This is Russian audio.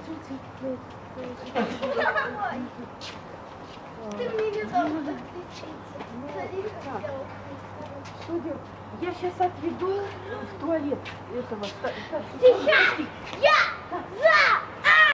Ты мне не дал Я сейчас отведу в туалет этого. Сейчас! Я!